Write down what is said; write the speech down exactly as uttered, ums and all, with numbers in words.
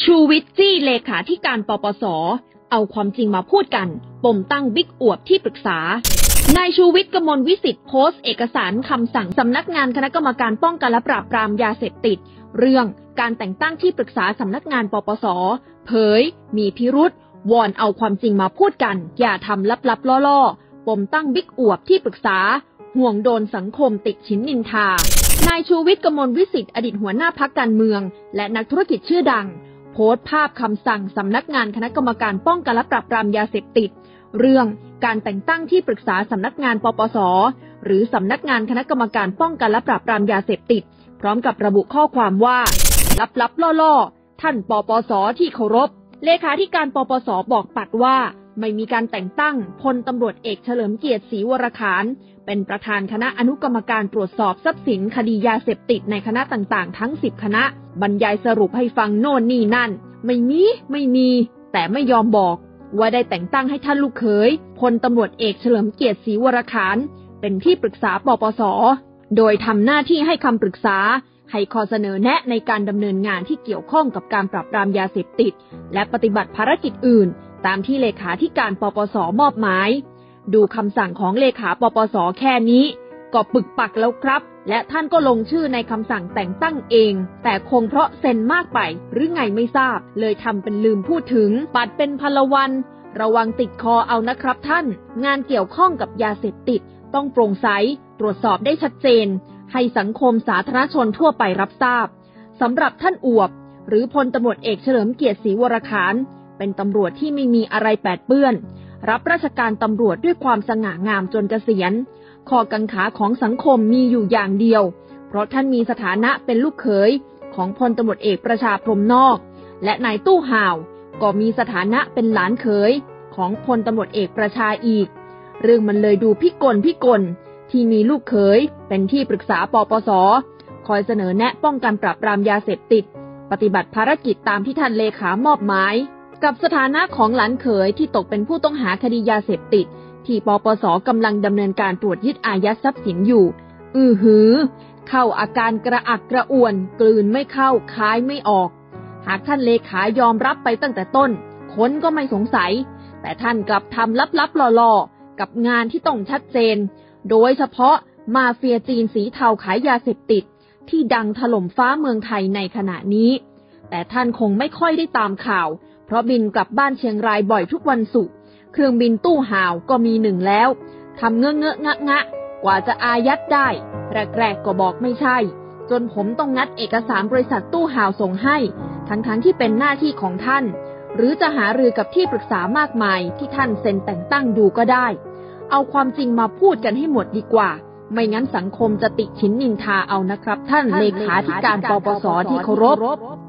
ชูวิทย์จี้เลขาธิการปปส.เอาความจริงมาพูดกันปมตั้งบิ๊กอวบที่ปรึกษานายชูวิทย์กมลวิสิทธิ์โพสต์เอกสารคำสั่งสำนักงานคณะกรรมการป้องกันและปราบปรามยาเสพติดเรื่องการแต่งตั้งที่ปรึกษาสำนักงานปปส.เผยมีพิรุธวอนเอาความจริงมาพูดกันอย่าทำลับๆล่อๆปมตั้งบิ๊กอวบที่ปรึกษาห่วงโดนสังคมติฉินนินทานายชูวิทย์กมลวิสิทธิ์อดีตหัวหน้าพรรคการเมืองและนักธุรกิจชื่อดังโพสต์ภาพคำสั่งสำนักงานคณะกรรมการป้องกันและปราบปรามยาเสพติดเรื่องการแต่งตั้งที่ปรึกษาสำนักงานปปส.หรือสำนักงานคณะกรรมการป้องกันและปราบปรามยาเสพติดพร้อมกับระบุข้อความว่าลับๆล่อๆท่านปปส.ที่เคารพเลขาธิการปปส.บอกปัดว่าไม่มีการแต่งตั้งพลตำรวจเอกเฉลิมเกียรติศรีวรขานเป็นประธานคณะอนุกรรมการตรวจสอบทรัพย์สินคดียาเสพติดในคณะต่างๆทั้งสิบคณะบรรยายสรุปให้ฟังโน่นนี่นั่นไม่มีไม่มีแต่ไม่ยอมบอกว่าได้แต่งตั้งให้ท่านลูกเขยพลตำรวจเอกเฉลิมเกียรติศรีวรขานเป็นที่ปรึกษาปปส.โดยทำหน้าที่ให้คำปรึกษาให้ข้อเสนอแนะในการดำเนินงานที่เกี่ยวข้องกับการปราบปรามยาเสพติดและปฏิบัติภารกิจอื่นตามที่เลขาธิการปปส.มอบหมายดูคำสั่งของเลขาปปส.แค่นี้ก็ปึกปักแล้วครับและท่านก็ลงชื่อในคำสั่งแต่งตั้งเองแต่คงเพราะเซ็นมากไปหรือไงไม่ทราบเลยทำเป็นลืมพูดถึงปัดเป็นพลวันระวังติดคอเอานะครับท่านงานเกี่ยวข้องกับยาเสพติดต้องโปร่งใสตรวจสอบได้ชัดเจนให้สังคมสาธารณชนทั่วไปรับทราบสำหรับท่านอวบหรือพลตำรวจเอกเฉลิมเกียรติศรีวรขานเป็นตำรวจที่ไม่มีอะไรแปดเปื้อนรับราชการตำรวจด้วยความสง่างามจนเกษียณข้อกังขาของสังคมมีอยู่อย่างเดียวเพราะท่านมีสถานะเป็นลูกเขยของพลตำรวจเอกประชาพรหมนอกและนายตู้ห่าวก็มีสถานะเป็นหลานเขยของพลตำรวจเอกประชาอีกเรื่องมันเลยดูพิกลพิกลที่มีลูกเขยเป็นที่ปรึกษาปปส.คอยเสนอแนะป้องกันปราบปรามยาเสพติดปฏิบัติภารกิจตามที่ท่านเลขามอบหมายกับสถานะของหลานเขยที่ตกเป็นผู้ต้องหาคดียาเสพติดที่ปปส.กำลังดำเนินการตรวจยึดอายัดทรัพย์สินอยู่อือหือเข้าอาการกระอักกระอ่วนกลืนไม่เข้าคายไม่ออกหากท่านเลขายอมรับไปตั้งแต่ต้นคนก็ไม่สงสัยแต่ท่านกลับทำลับๆล่อๆกับงานที่ต้องชัดเจนโดยเฉพาะมาเฟียจีนสีเทาขายยาเสพติดที่ดังถล่มฟ้าเมืองไทยในขณะนี้แต่ท่านคงไม่ค่อยได้ตามข่าวเพราะบินกลับบ้านเชียงรายบ่อยทุกวันศุกร์เครื่องบินตู้ห่าวก็มีหนึ่งแล้วทำเงอะเงอะงะงะกว่าจะอายัดได้แรกๆก็บอกไม่ใช่จนผมต้องงัดเอกสารบริษัทตู้ห่าวส่งให้ทั้งๆที่เป็นหน้าที่ของท่านหรือจะหารือกับที่ปรึกษามากมายที่ท่านเซ็นแต่งตั้งดูก็ได้เอาความจริงมาพูดกันให้หมดดีกว่าไม่งั้นสังคมจะติฉินนินทาเอานะครับท่านเลขาธิการปปส.ที่เคารพ